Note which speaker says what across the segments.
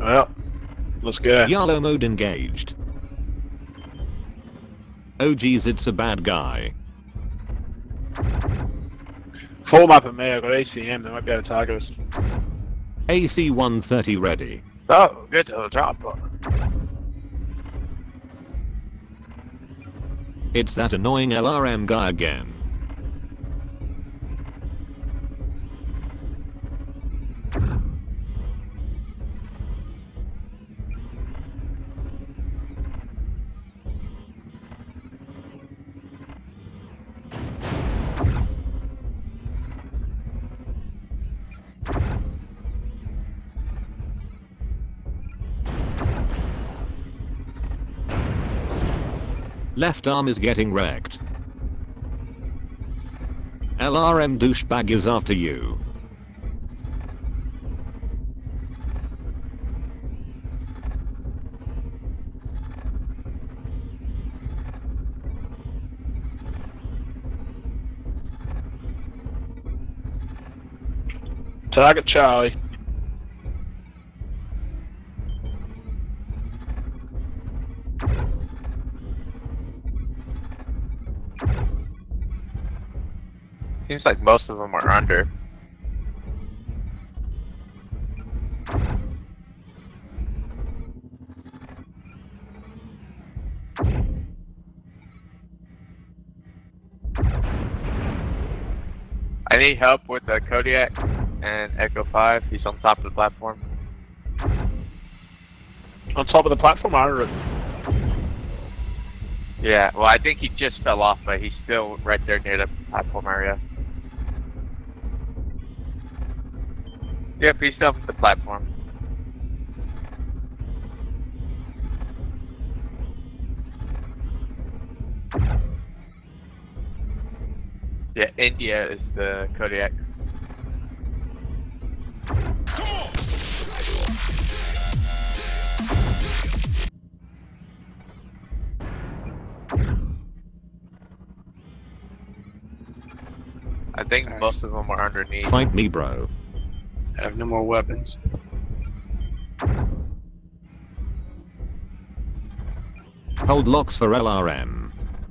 Speaker 1: Well, let's go.
Speaker 2: Yellow mode engaged. Oh geez, it's a bad guy.
Speaker 1: Full map of me, I've got ACM, they might be able to target us.
Speaker 2: AC-130 ready.
Speaker 1: Oh, get to the top.
Speaker 2: It's that annoying LRM guy again. Left arm is getting wrecked. LRM douchebag is after you.
Speaker 1: Target Charlie.
Speaker 3: Seems like most of them are under. I need help with the Kodiak and Echo 5. He's on top of the platform.
Speaker 1: On top of the platform, I don't know.
Speaker 3: Yeah, well, I think he just fell off, but he's still right there near the platform area. Yep, he's still at the platform. Yeah, India is the Kodiak. I think most of them are underneath.
Speaker 2: Fight me, bro.
Speaker 1: I have no more weapons.
Speaker 2: Hold locks for LRM.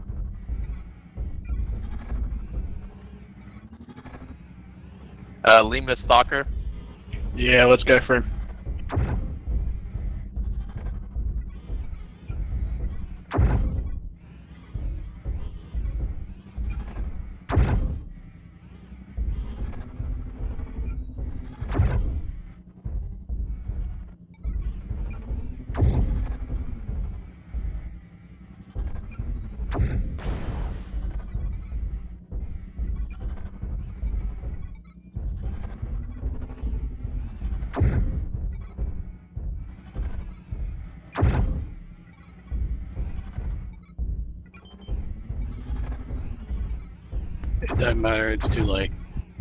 Speaker 3: Lima Stalker.
Speaker 1: Yeah, let's go for him. It doesn't matter, it's too late.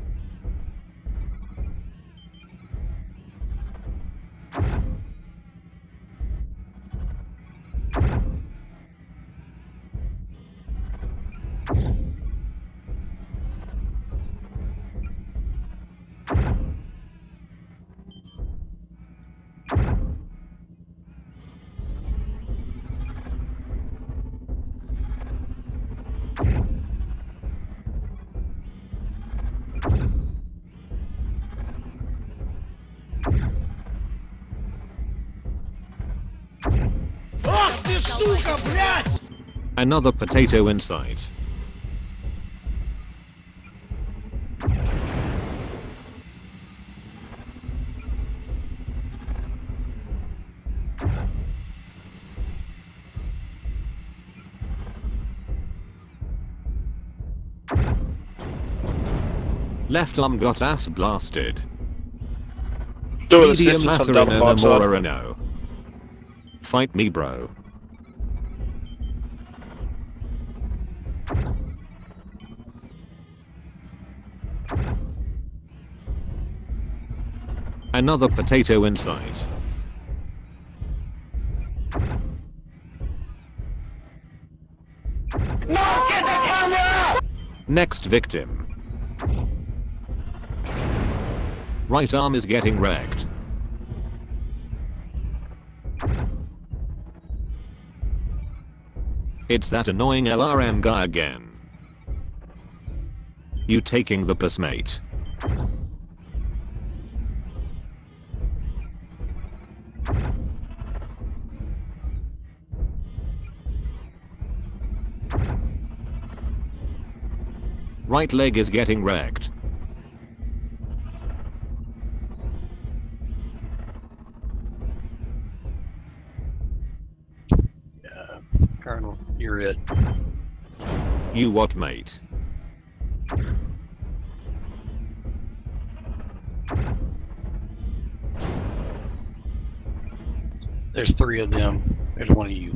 Speaker 2: Another potato in sight. Left arm got ass blasted. Medium Macerino Morano. Fight me, bro. Another potato in sight.
Speaker 4: No, get the camera!
Speaker 2: Next victim. Right arm is getting wrecked. It's that annoying LRM guy again. You taking the piss, mate? Right leg is getting wrecked.
Speaker 5: Colonel, you're it.
Speaker 2: You what, mate?
Speaker 5: There's 3 of them. There's 1 of you.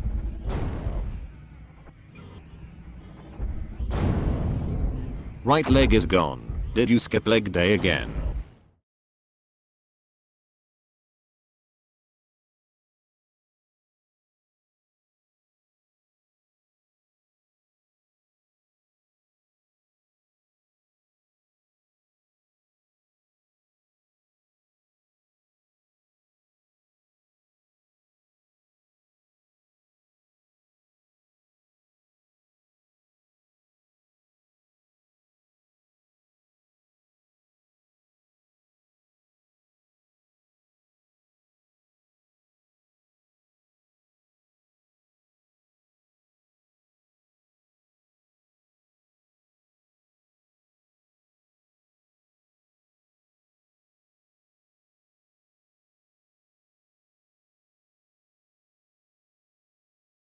Speaker 2: Right leg is gone. Did you skip leg day again?